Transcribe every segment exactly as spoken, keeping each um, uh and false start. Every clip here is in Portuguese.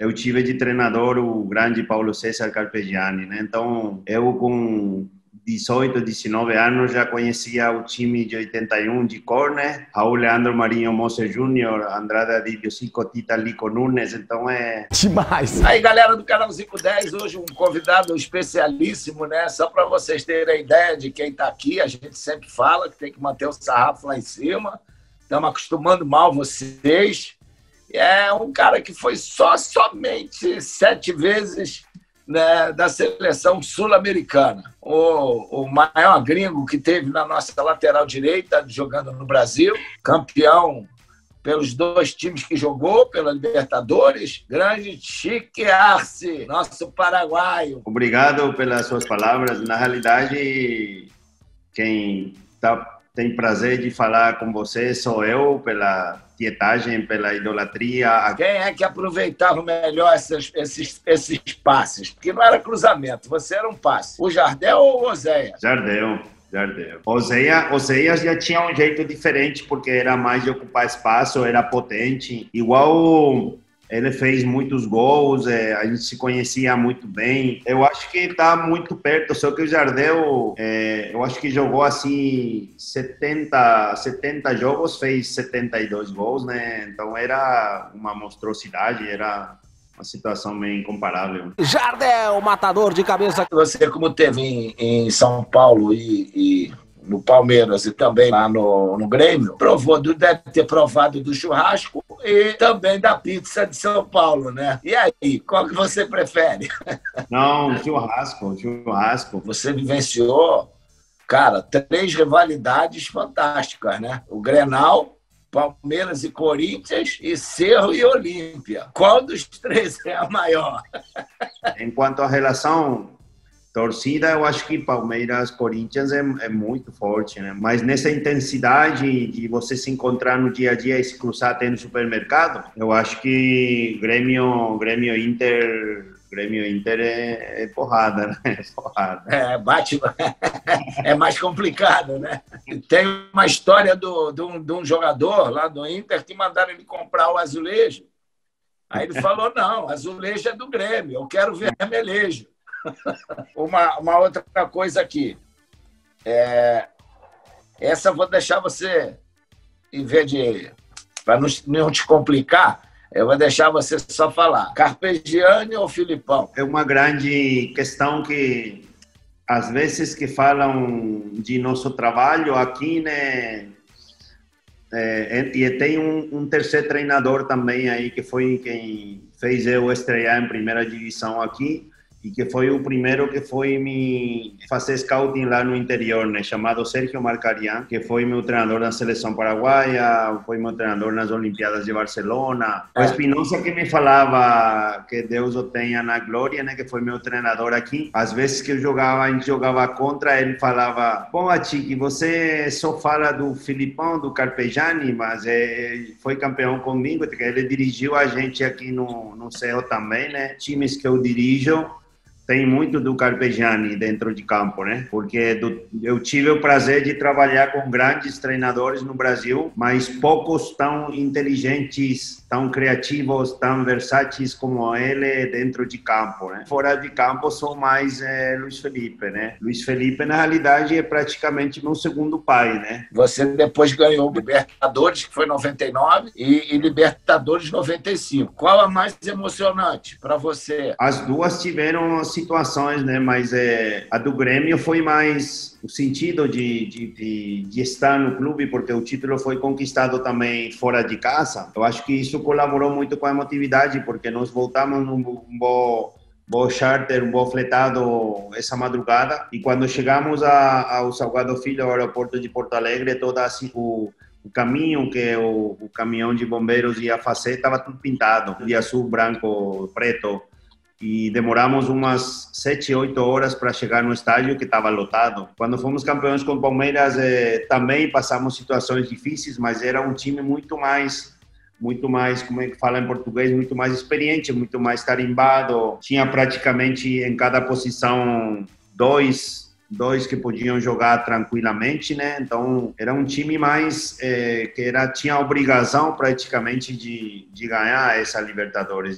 eu tive de treinador o grande Paulo César Carpegiani, né? Então, eu com dezoito, dezenove anos já conhecia o time de oitenta e um de cor, né? Raul Leandro Marinho Moser Júnior, Andrade Adilio Zico, Tita Lico Nunes, então é... Demais! Aí, galera do canal Zico dez, hoje um convidado especialíssimo, né? Só para vocês terem a ideia de quem está aqui, a gente sempre fala que tem que manter o sarrafo lá em cima, estamos acostumando mal vocês. É um cara que foi só somente sete vezes, né, da seleção sul-americana. O, o maior gringo que teve na nossa lateral direita, jogando no Brasil, campeão pelos dois times que jogou, pela Libertadores, grande Chique Arce, nosso paraguaio. Obrigado pelas suas palavras. Na realidade, quem tá, tem prazer de falar com você sou eu, pela tietagem, pela idolatria. Quem é que aproveitava melhor esses, esses, esses passes? Porque não era cruzamento, você era um passe. O Jardel ou o Oséias? Jardel, Jardel. Oséias, Oséias já tinha um jeito diferente, porque era mais de ocupar espaço, era potente. Igual ele fez muitos gols, é, a gente se conhecia muito bem. Eu acho que está muito perto, só que o Jardel, é, eu acho que jogou assim setenta, setenta jogos, fez setenta e dois gols, né? Então era uma monstruosidade, era uma situação bem incomparável. Jardel, matador de cabeça. Você, como teve em, em São Paulo e... e... no Palmeiras e também lá no, no Grêmio, provou, deve ter provado do churrasco e também da pizza de São Paulo, né? E aí, qual que você prefere? Não, churrasco, churrasco. Você vivenciou, cara, três rivalidades fantásticas, né? O Grenal, Palmeiras e Corinthians e Cerro e Olímpia. Qual dos três é a maior? Enquanto à relação torcida, eu acho que Palmeiras, Corinthians é, é muito forte, né? Mas nessa intensidade de você se encontrar no dia a dia e se cruzar até no supermercado, eu acho que Grêmio, Grêmio Inter, Grêmio Inter é, é porrada, né? É porrada. É, bate, é mais complicado, né? Tem uma história do, de, um, de um jogador lá do Inter que mandaram ele comprar o azulejo. Aí ele falou, não, azulejo é do Grêmio, eu quero vermelhejo. Uma, uma outra coisa aqui. É, essa eu vou deixar você, em vez de... Para não, não te complicar, eu vou deixar você só falar. Carpegiani ou Filipão? É uma grande questão que, às vezes, que falam de nosso trabalho aqui, né? É, e tem um, um terceiro treinador também aí, que foi quem fez eu estrear em primeira divisão aqui, e que foi o primeiro que foi me fazer scouting lá no interior, né, chamado Sérgio Marcarian, que foi meu treinador na seleção paraguaia, foi meu treinador nas Olimpíadas de Barcelona. O Espinosa, que me falava, que Deus o tenha na glória, né, que foi meu treinador aqui. Às vezes que eu jogava, a gente jogava contra, ele falava, bom, Achique, você só fala do Filipão, do Carpegiani, mas é, foi campeão comigo, ele dirigiu a gente aqui no, no C E O também, né, times que eu dirijo. Tem muito do Carpegiani dentro de campo, né? Porque do, eu tive o prazer de trabalhar com grandes treinadores no Brasil, mas poucos tão inteligentes, tão criativos, tão versáteis como ele dentro de campo, né? Fora de campo sou mais é, Luiz Felipe, né? Luiz Felipe, na realidade, é praticamente meu segundo pai, né? Você depois ganhou Libertadores, que foi em noventa e nove, e, e Libertadores noventa e cinco. Qual a mais emocionante para você? As duas tiveram situações, né? Mas é, a do Grêmio foi mais o sentido de, de, de, de estar no clube, porque o título foi conquistado também fora de casa. Eu acho que isso colaborou muito com a emotividade, porque nós voltamos num um bom, bom charter, um bom fletado essa madrugada, e quando chegamos a, ao Salgado Filho, ao aeroporto de Porto Alegre, todo assim, o O caminho que o, o caminhão de bombeiros ia fazer estava tudo pintado, de azul, branco, preto. E demoramos umas sete, oito horas para chegar no estádio, que estava lotado. Quando fomos campeões com o Palmeiras, eh, também passamos situações difíceis, mas era um time muito mais, muito mais, como é que fala em português, muito mais experiente, muito mais tarimbado. Tinha praticamente em cada posição dois, dois que podiam jogar tranquilamente, né? Então era um time mais é, que era tinha a obrigação praticamente de, de ganhar essa Libertadores.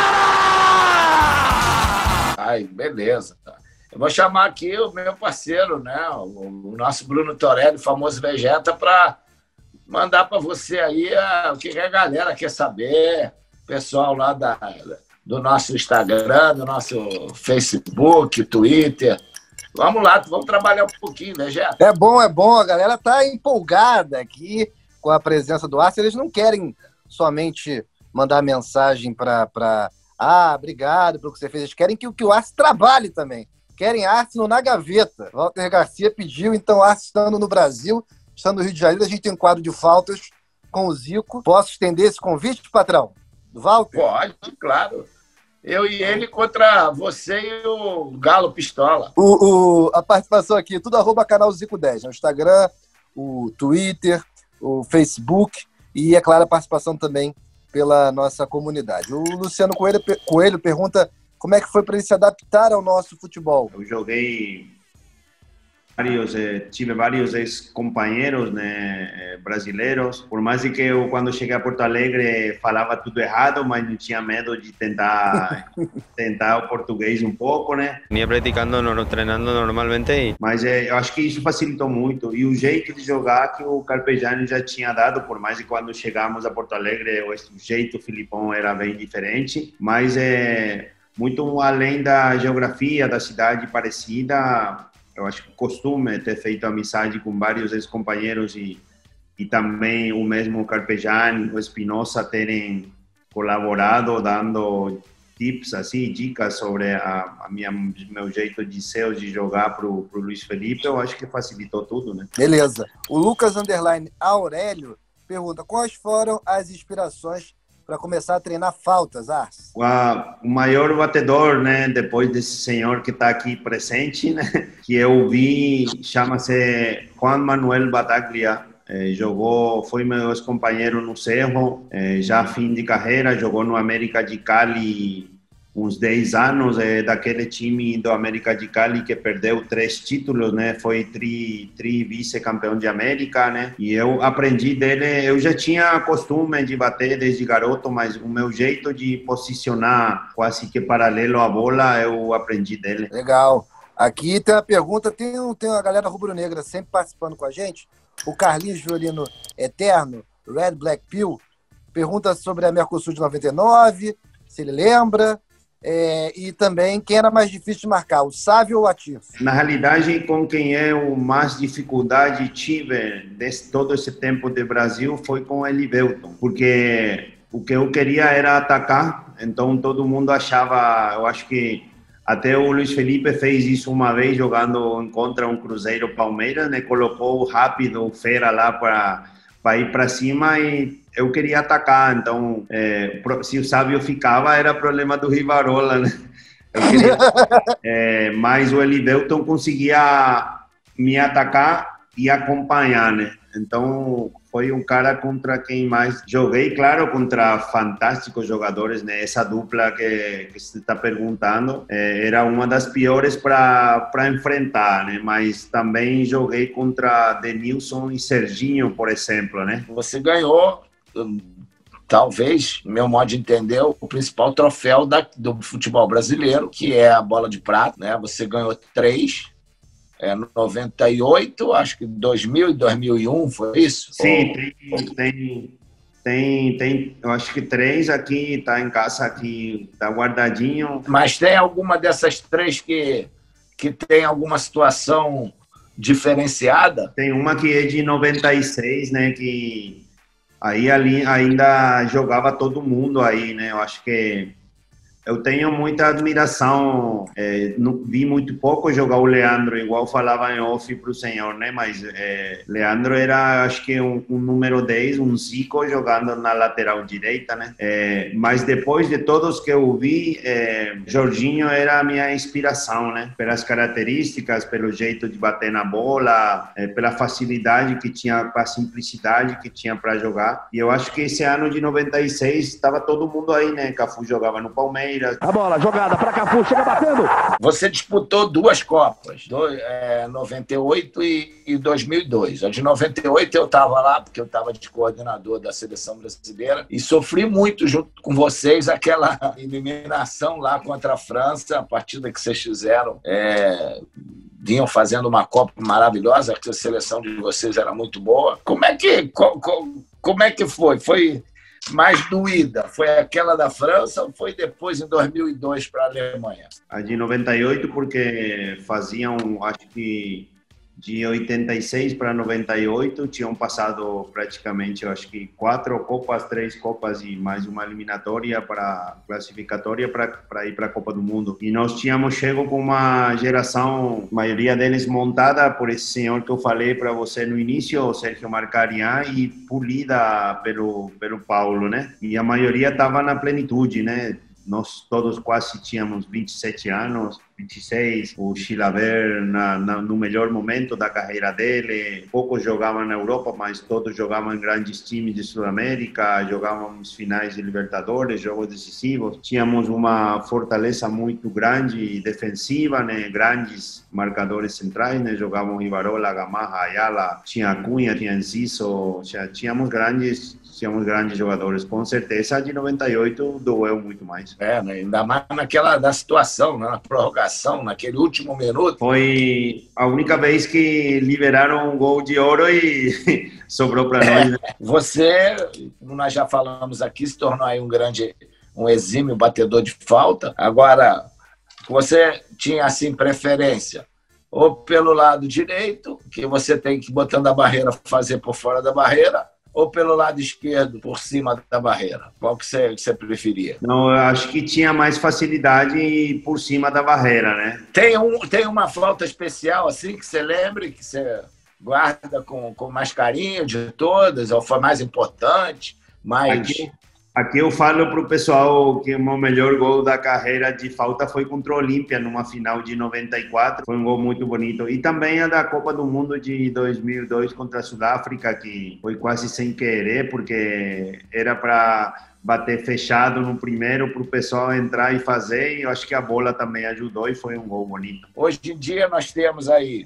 Ai, beleza. Eu vou chamar aqui o meu parceiro, né? O, o nosso Bruno Torelli, famoso Vegeta, para mandar para você aí a, o que a galera quer saber, pessoal lá da, do nosso Instagram, do nosso Facebook, Twitter. Vamos lá, vamos trabalhar um pouquinho, Vegeta. É bom, é bom. A galera tá empolgada aqui com a presença do Arce. Eles não querem somente mandar mensagem para... Pra... Ah, obrigado pelo que você fez. Eles querem que, que o Arce trabalhe também. Querem Arsenal na gaveta. Walter Garcia pediu, então, Arsenal estando no Brasil, estando no Rio de Janeiro, a gente tem um quadro de faltas com o Zico. Posso estender esse convite, patrão? Do Walter? Pode, claro. Eu e ele contra você e o Galo Pistola. O, o, a participação aqui, tudo arroba canal Zico dez. No Instagram, o Twitter, o Facebook e, é claro, a participação também pela nossa comunidade. O Luciano Coelho, Coelho pergunta como é que foi para ele se adaptar ao nosso futebol. Eu joguei vários, eh, tive vários ex-companheiros, né, brasileiros. Por mais que eu, quando cheguei a Porto Alegre, falava tudo errado, mas não tinha medo de tentar tentar o português um pouco, né? Vinha praticando, no, treinando normalmente. E... Mas eh, eu acho que isso facilitou muito. E o jeito de jogar que o Carpegiani já tinha dado, por mais que quando chegamos a Porto Alegre, o jeito do Filipão era bem diferente. Mas é muito além da geografia da cidade parecida. Eu acho que o costume ter feito amizade com vários ex-companheiros e, e também o mesmo Carpegiani, o Espinosa terem colaborado, dando tips, assim, dicas sobre a, a minha, meu jeito de ser, de jogar para o Luiz Felipe, eu acho que facilitou tudo, né? Beleza. O Lucas Underline Aurélio pergunta, quais foram as inspirações para começar a treinar faltas, Arce? O maior batedor, né, depois desse senhor que está aqui presente, né, que eu vi, chama-se Juan Manuel Bataglia, eh, jogou, foi meu ex-companheiro no Cerro, eh, já fim de carreira, jogou no América de Cali uns dez anos, é daquele time do América de Cali que perdeu três títulos, né? Foi tri, tri vice-campeão de América, né? E eu aprendi dele, eu já tinha costume de bater desde garoto, mas o meu jeito de posicionar quase que paralelo à bola, eu aprendi dele. Legal. Aqui tem uma pergunta, tem, um, tem uma galera rubro-negra sempre participando com a gente, o Carlinhos Violino Eterno, Red Black Pill, pergunta sobre a Mercosul de noventa e nove, se ele lembra. É, e também quem era mais difícil de marcar, o Sávio ou o Atirso? Na realidade, com quem eu mais dificuldade tive desse, todo esse tempo de Brasil foi com o Elivelton, porque o que eu queria era atacar, então todo mundo achava, eu acho que até o Luiz Felipe fez isso uma vez jogando contra um Cruzeiro Palmeiras, né? Colocou rápido o Fera lá para para ir para cima e eu queria atacar, então é, se o Sávio ficava era problema do Rivarola, né? Eu queria, é, mas o Elivelton conseguia me atacar e acompanhar, né? Então foi um cara contra quem mais joguei, claro, contra fantásticos jogadores, né? Essa dupla que, que você está perguntando é, era uma das piores para para enfrentar, né? Mas também joguei contra Denilson e Serginho, por exemplo, né? Você ganhou, talvez, meu modo de entender, o principal troféu da, do futebol brasileiro, que é a bola de prata, né? Você ganhou três. É, noventa e oito, acho que dois mil e dois mil e um, foi isso? Sim, tem, tem, tem, tem, eu acho que três aqui, tá em casa aqui, tá guardadinho. Mas tem alguma dessas três que, que tem alguma situação diferenciada? Tem uma que é de noventa e seis, né, que aí ali ainda jogava todo mundo aí, né, eu acho que eu tenho muita admiração, é, não, vi muito pouco jogar o Leandro, igual falava em off para o senhor, né? Mas é, Leandro era, acho que, um, um número dez, um Zico jogando na lateral direita, né? É, mas depois de todos que eu vi, é, Jorginho era a minha inspiração, né? Pelas características, pelo jeito de bater na bola, é, pela facilidade que tinha, a simplicidade que tinha para jogar. E eu acho que esse ano de noventa e seis estava todo mundo aí, né? Cafu jogava no Palmeiras, Palmeiras. A bola, jogada para Cafu, chega batendo. Você disputou duas Copas, do, é, noventa e oito e, e dois mil e dois. A de noventa e oito eu estava lá, porque eu estava de coordenador da seleção brasileira, e sofri muito junto com vocês aquela eliminação lá contra a França, a partida que vocês fizeram. É... vinham fazendo uma Copa maravilhosa, que a seleção de vocês era muito boa. Como é que, como, como é que foi? Foi mais doída? Foi aquela da França ou foi depois, em dois mil e dois, para a Alemanha? A de noventa e oito, porque faziam, acho que de oitenta e seis para noventa e oito, tinham passado praticamente, eu acho que quatro Copas, três Copas e mais uma eliminatória para classificatória para ir para a Copa do Mundo. E nós tínhamos chego com uma geração, a maioria deles montada por esse senhor que eu falei para você no início, o Sérgio Marcarian, e polida pelo, pelo Paulo, né? E a maioria estava na plenitude, né? Nós todos quase tínhamos vinte e sete anos, vinte e seis, o Chilavert na, na, no melhor momento da carreira dele. Poucos jogavam na Europa, mas todos jogavam em grandes times de Sudamérica, jogávamos finais de Libertadores, jogos decisivos. Tínhamos uma fortaleza muito grande defensiva, né? Grandes marcadores centrais, né? Jogavam Ibarola, Gamarra, Ayala, tinha Cunha, tinha Enciso, tínhamos grandes tínhamos grandes jogadores. Com certeza, a de noventa e oito doeu muito mais. É, né? Ainda mais naquela da situação, né? Na prorrogação, naquele último minuto. Foi a única vez que liberaram um gol de ouro e sobrou para nós. Né? Você, como nós já falamos aqui, se tornou aí um grande, um exímio batedor de falta. Agora, você tinha, assim, preferência ou pelo lado direito, que você tem que, botando a barreira, fazer por fora da barreira, ou pelo lado esquerdo, por cima da barreira? Qual que você, que você preferia? Não, eu acho que tinha mais facilidade por cima da barreira, né? Tem, um, tem uma falta especial, assim, que você lembre, que você guarda com, com mais carinho de todas, ou foi mais importante, mais... Aqui, aqui eu falo para o pessoal que o meu melhor gol da carreira de falta foi contra o Olímpia, numa final de noventa e quatro. Foi um gol muito bonito. E também a da Copa do Mundo de dois mil e dois contra a Sudáfrica, que foi quase sem querer, porque era para bater fechado no primeiro para o pessoal entrar e fazer. E eu acho que a bola também ajudou e foi um gol bonito. Hoje em dia nós temos aí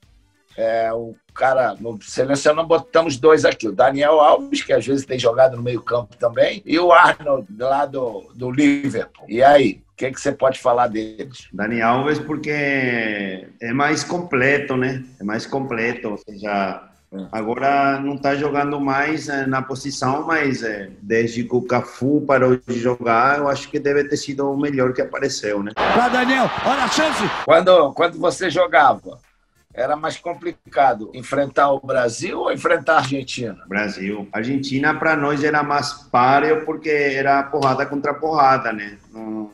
É, o cara, no seleção, botamos dois aqui. O Daniel Alves, que às vezes tem jogado no meio campo também, e o Arnold, lá do, do Liverpool. E aí, o que, que você pode falar deles? Daniel Alves, porque é mais completo, né? É mais completo, ou seja... Agora não está jogando mais na posição, mas é, desde que o Cafu parou de jogar, eu acho que deve ter sido o melhor que apareceu, né? Para Daniel, olha a chance! Quando, quando você jogava, era mais complicado enfrentar o Brasil ou enfrentar a Argentina? Brasil. Argentina, para nós, era mais páreo porque era porrada contra porrada, né? Não...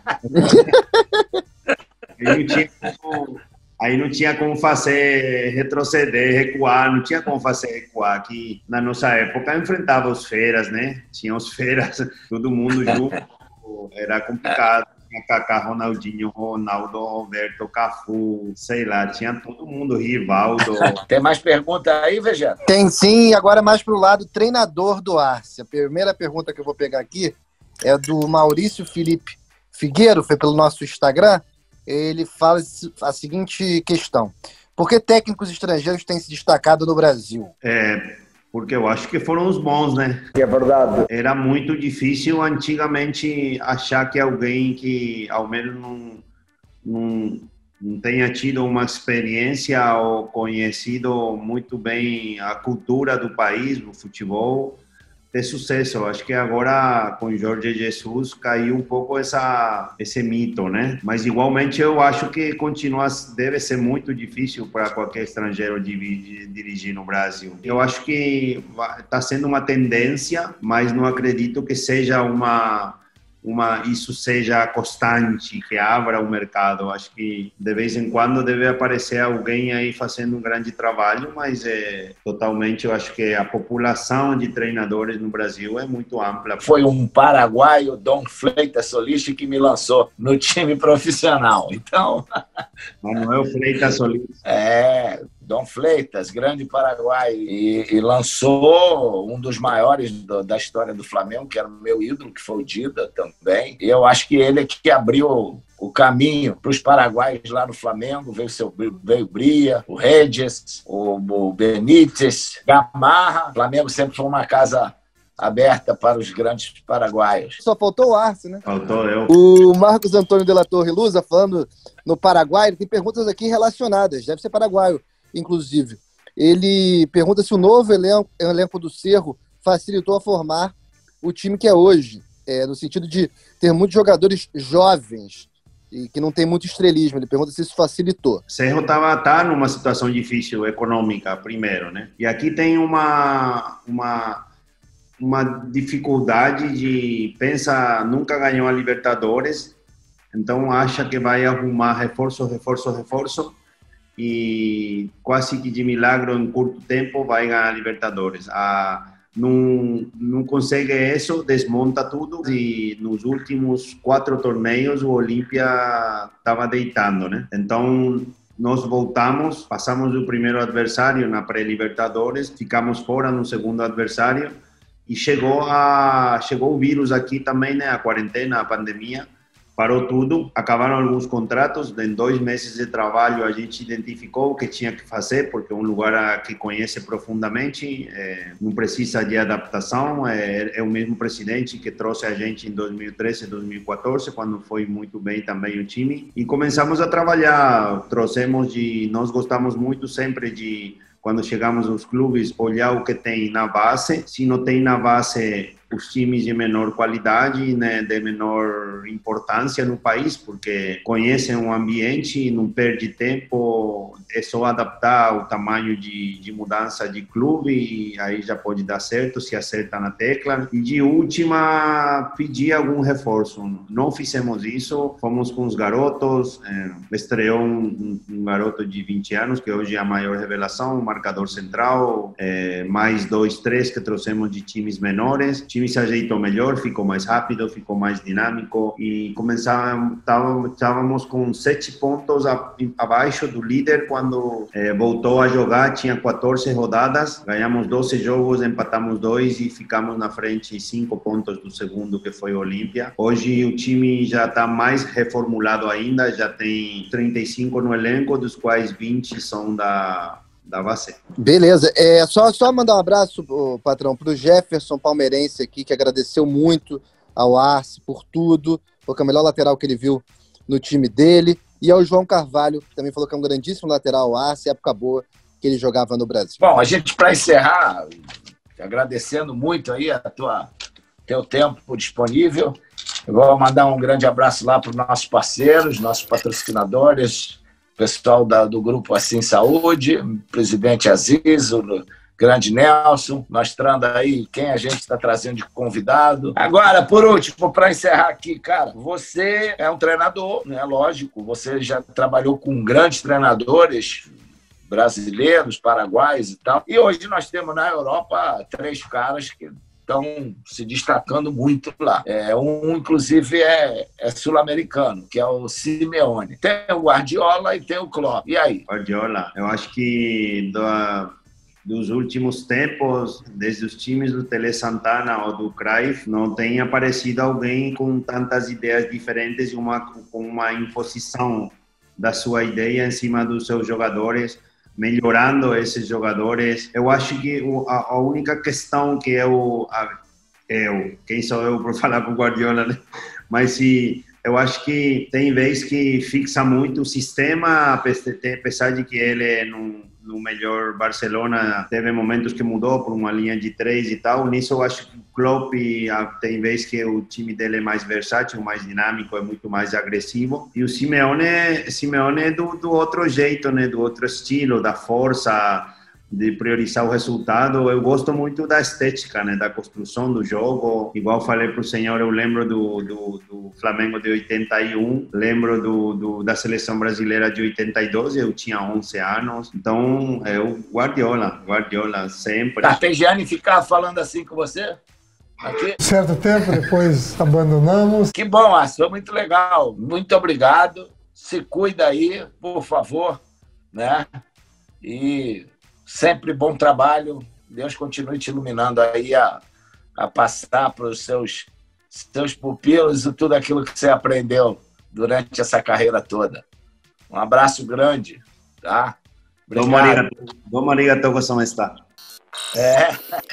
aí, não tinha como... aí não tinha como fazer retroceder, recuar, não tinha como fazer recuar. Aqui, na nossa época, enfrentava os feras, né? Tinha os feras, todo mundo junto, era complicado. Kaká, Ronaldinho, Ronaldo, Roberto, Cafu, sei lá, tinha todo mundo, Rivaldo. Tem mais pergunta aí, Vegeta? Tem sim, agora mais para o lado treinador do Arce. A primeira pergunta que eu vou pegar aqui é do Maurício Felipe Figueiro, foi pelo nosso Instagram. Ele fala a seguinte questão: por que técnicos estrangeiros têm se destacado no Brasil? É... porque eu acho que foram os bons, né? É verdade. Era muito difícil antigamente achar que alguém que ao menos não, não, não tenha tido uma experiência ou conhecido muito bem a cultura do país, do futebol, ter sucesso. Eu acho que agora com Jorge Jesus caiu um pouco essa, esse mito, né? Mas igualmente eu acho que continua, deve ser muito difícil para qualquer estrangeiro dirigir, dirigir no Brasil. Eu acho que está sendo uma tendência, mas não acredito que seja uma... Uma, isso seja constante, que abra o mercado. Acho que de vez em quando deve aparecer alguém aí fazendo um grande trabalho, mas é totalmente, eu acho que a população de treinadores no Brasil é muito ampla. Foi um paraguaio, Dom Freitas Solis, que me lançou no time profissional. Então... Manuel Freitas Solis. É, Dom Fleitas, grande paraguaio, e, e lançou um dos maiores do, da história do Flamengo, que era o meu ídolo, que foi o Dida também. E eu acho que ele é que abriu o caminho para os paraguaios lá no Flamengo. Veio, seu, veio o Bria, o Regis, o, o Benítez, Gamarra. O Flamengo sempre foi uma casa aberta para os grandes paraguaios. Só faltou o Arce, né? Faltou eu. O Marcos Antônio de la Torre Lusa, falando no Paraguai, ele tem perguntas aqui relacionadas, deve ser paraguaio, inclusive. Ele pergunta se o novo elenco, elenco do Cerro facilitou a formar o time que é hoje, é, no sentido de ter muitos jogadores jovens e que não tem muito estrelismo. Ele pergunta se isso facilitou. Cerro estava tá numa situação difícil econômica, primeiro, né? E aqui tem uma... uma... uma dificuldade de, pensa, nunca ganhou a Libertadores, então acha que vai arrumar reforço, reforço, reforço, e quase que de milagre em curto tempo vai ganhar a Libertadores. Ah, não, não consegue isso, desmonta tudo, e nos últimos quatro torneios o Olímpia estava deitando, né? Então nós voltamos, passamos o primeiro adversário na pré-Libertadores, ficamos fora no segundo adversário, e chegou a chegou o vírus aqui também, né? A quarentena, a pandemia, parou tudo, acabaram alguns contratos. Em dois meses de trabalho a gente identificou o que tinha que fazer, porque é um lugar que conhece profundamente, é, não precisa de adaptação, é, é o mesmo presidente que trouxe a gente em dois mil e treze, dois mil e quatorze, quando foi muito bem também o time, e começamos a trabalhar, trouxemos de, nós gostamos muito sempre de, quando chegamos aos clubes, olhar o que tem na base. Se não tem na base os times de menor qualidade, né, de menor importância no país, porque conhecem o ambiente, não perde tempo, é só adaptar o tamanho de, de mudança de clube e aí já pode dar certo, se acerta na tecla. E de última, pedir algum reforço. Não fizemos isso, fomos com os garotos, é, estreou um, um garoto de vinte anos, que hoje é a maior revelação, um marcador central, é, mais dois, três que trouxemos de times menores. O time se ajeitou melhor, ficou mais rápido, ficou mais dinâmico e começávamos, estávamos com sete pontos a, abaixo do líder quando eh, voltou a jogar, tinha quatorze rodadas, ganhamos doze jogos, empatamos dois e ficamos na frente cinco pontos do segundo, que foi o Olímpia. Hoje o time já está mais reformulado ainda, já tem trinta e cinco no elenco, dos quais vinte são da da base. Beleza, é só, só mandar um abraço, patrão, para o Jefferson, palmeirense aqui, que agradeceu muito ao Arce por tudo, foi o melhor lateral que ele viu no time dele, e ao João Carvalho, que também falou que é um grandíssimo lateral, o Arce, época boa que ele jogava no Brasil. Bom, a gente, para encerrar, agradecendo muito aí a tua teu tempo disponível, eu vou mandar um grande abraço lá para os nossos parceiros, nossos patrocinadores, pessoal da, do Grupo Assim Saúde, o presidente Aziz, o grande Nelson, mostrando aí quem a gente está trazendo de convidado. Agora, por último, para encerrar aqui, cara, você é um treinador, né? Lógico, você já trabalhou com grandes treinadores brasileiros, paraguaios e tal, e hoje nós temos na Europa três caras que estão se destacando muito lá. É, um, inclusive, é, é sul-americano, que é o Simeone. Tem o Guardiola e tem o Klopp. E aí? Guardiola, eu acho que do, dos últimos tempos, desde os times do Tele Santana ou do Cruyff, não tem aparecido alguém com tantas ideias diferentes e uma, com uma imposição da sua ideia em cima dos seus jogadores, melhorando esses jogadores. Eu acho que a, a única questão que eu, eu, quem sou eu para falar com o Guardiola, né? Mas se eu acho que tem vez que fixa muito o sistema, apesar de que ele no, no melhor Barcelona teve momentos que mudou por uma linha de três e tal. Nisso eu acho que o Klopp tem vez que o time dele é mais versátil, mais dinâmico, é muito mais agressivo. E o Simeone, Simeone é do, do outro jeito, né? Do outro estilo, da força, de priorizar o resultado. Eu gosto muito da estética, né, da construção do jogo. Igual falei para o senhor, eu lembro do, do, do Flamengo de oitenta e um, lembro do, do, da seleção brasileira de oitenta e dois, eu tinha onze anos. Então, é o Guardiola, Guardiola sempre. Carpegiani ficar falando assim com você? Aqui? Certo tempo, depois abandonamos. Que bom, Arce, foi muito legal. Muito obrigado. Se cuida aí, por favor, né? e sempre bom trabalho. Deus continue te iluminando aí a, a passar para os seus, seus pupilos e tudo aquilo que você aprendeu durante essa carreira toda. Um abraço grande, tá? Obrigado. Domo arigatou gozaimashita. É.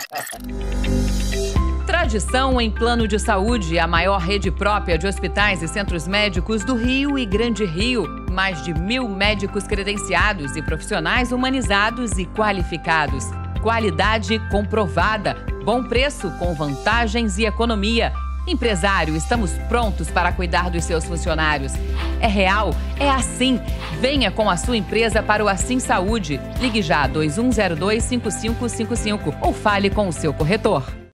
Tradição em plano de saúde, a maior rede própria de hospitais e centros médicos do Rio e Grande Rio. Mais de mil médicos credenciados e profissionais humanizados e qualificados. Qualidade comprovada, bom preço com vantagens e economia. Empresário, estamos prontos para cuidar dos seus funcionários. É real, é assim. Venha com a sua empresa para o Assim Saúde. Ligue já dois um zero dois, cinco cinco cinco cinco ou fale com o seu corretor.